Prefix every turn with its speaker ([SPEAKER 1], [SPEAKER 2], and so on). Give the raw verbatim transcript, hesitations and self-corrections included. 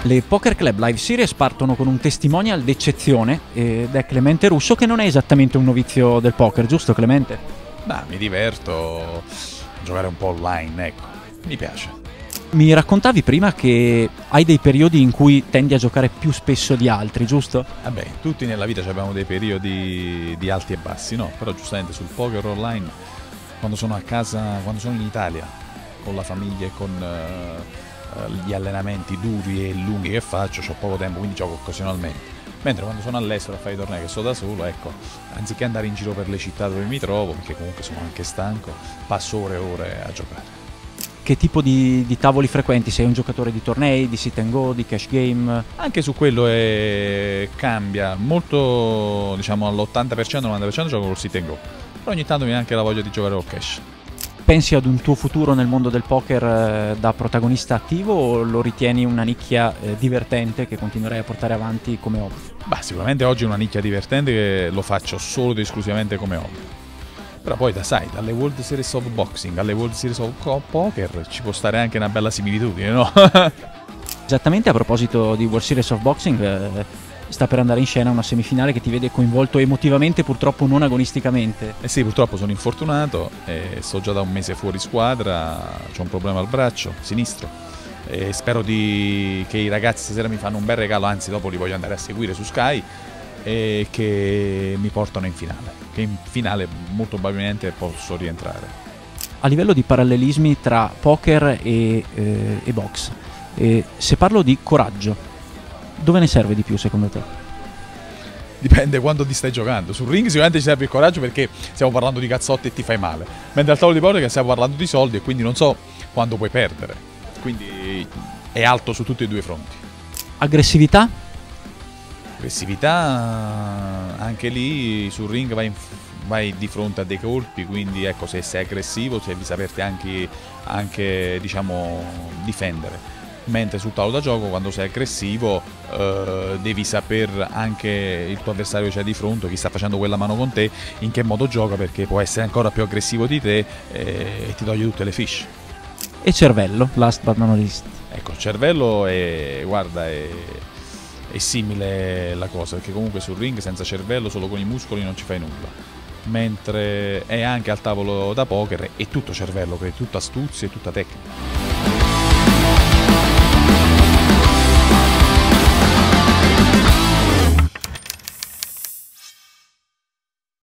[SPEAKER 1] Le Poker Club Live Series partono con un testimonial d'eccezione ed è Clemente Russo, che non è esattamente un novizio del poker, giusto Clemente?
[SPEAKER 2] Ma mi diverto a giocare un po' online, ecco, mi piace.
[SPEAKER 1] Mi raccontavi prima che hai dei periodi in cui tendi a giocare più spesso di altri, giusto?
[SPEAKER 2] Vabbè, tutti nella vita abbiamo dei periodi di alti e bassi, no? Però giustamente sul poker online, quando sono a casa, quando sono in Italia, con la famiglia e con uh, gli allenamenti duri e lunghi che faccio, ho poco tempo, quindi gioco occasionalmente. Mentre quando sono all'estero a fare i tornei che sto da solo, ecco, anziché andare in giro per le città dove mi trovo, perché comunque sono anche stanco, passo ore e ore a giocare.
[SPEAKER 1] Che tipo di, di tavoli frequenti? Sei un giocatore di tornei, di sit and go, di cash game?
[SPEAKER 2] Anche su quello è... cambia molto, diciamo all'ottanta per cento, novanta per cento gioco col sit and go, però ogni tanto mi viene anche la voglia di giocare col cash.
[SPEAKER 1] Pensi ad un tuo futuro nel mondo del poker eh, da protagonista attivo, o lo ritieni una nicchia eh, divertente che continuerai a portare avanti come hobby?
[SPEAKER 2] Bah, sicuramente oggi è una nicchia divertente che lo faccio solo ed esclusivamente come hobby. Però poi, da, sai, dalle World Series of Boxing alle World Series of Poker ci può stare anche una bella similitudine, no?
[SPEAKER 1] Esattamente, a proposito di World Series of Boxing, eh, sta per andare in scena una semifinale che ti vede coinvolto emotivamente, purtroppo non agonisticamente.
[SPEAKER 2] Eh sì, purtroppo sono infortunato, e sto già da un mese fuori squadra, ho un problema al braccio sinistro e spero di... che i ragazzi stasera mi fanno un bel regalo, anzi dopo li voglio andare a seguire su Sky, e che mi portano in finale, che in finale molto probabilmente posso rientrare.
[SPEAKER 1] A livello di parallelismi tra poker e, eh, e box, eh, se parlo di coraggio, dove ne serve di più secondo te?
[SPEAKER 2] Dipende quando ti stai giocando. Sul ring sicuramente ci serve il coraggio, perché stiamo parlando di cazzotti e ti fai male, mentre al tavolo di poker stiamo parlando di soldi e quindi non so quando puoi perdere, quindi è alto su tutti e due i fronti.
[SPEAKER 1] Aggressività?
[SPEAKER 2] Aggressività, anche lì sul ring vai, in, vai di fronte a dei colpi, quindi ecco, se sei aggressivo devi saperti anche, anche diciamo, difendere. Mentre sul tavolo da gioco, quando sei aggressivo, eh, devi saper anche il tuo avversario che c'è di fronte, chi sta facendo quella mano con te, in che modo gioca, perché può essere ancora più aggressivo di te eh, e ti toglie tutte le fish.
[SPEAKER 1] E cervello, last but not least.
[SPEAKER 2] Ecco, il cervello è, guarda, è, è simile la cosa, perché comunque sul ring senza cervello, solo con i muscoli non ci fai nulla. Mentre è anche al tavolo da poker è tutto cervello, è tutta astuzia e tutta tecnica.